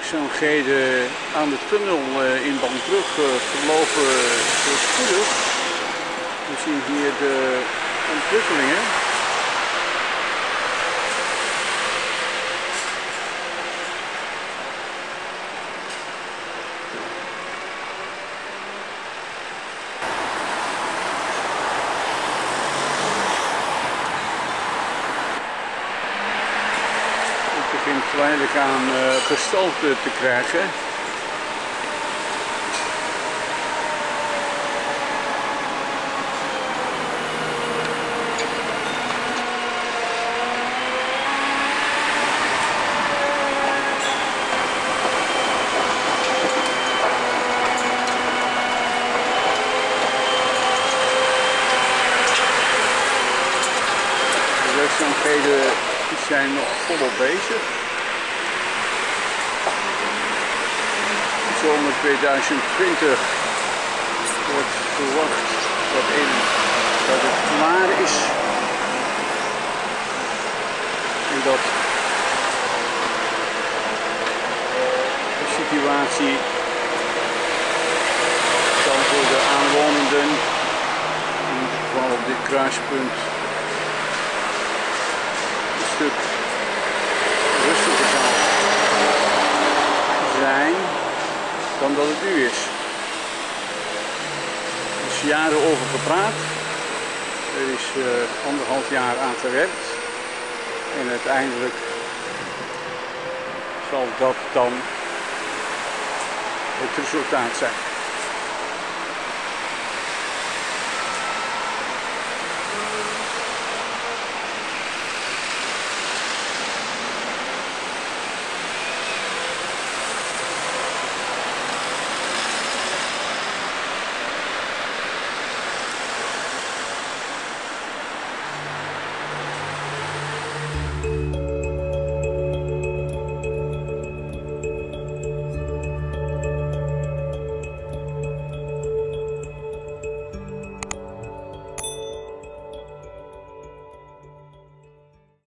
werkzaamheden aan de tunnel in Bankbrug verlopen voorspoedig. We zien hier de ontwikkelingen. Het begint geleidelijk aan gestalte te krijgen. De werkzaamheden zijn nog volop bezig. Zomer 2020 wordt verwacht dat het klaar is en dat de situatie dan voor de aanwonenden, in ieder geval op dit kruispunt, een stuk rustiger zal zijn dan dat het nu is. Er is jaren over gepraat, er is 1,5 jaar aan gewerkt en uiteindelijk zal dat dan het resultaat zijn.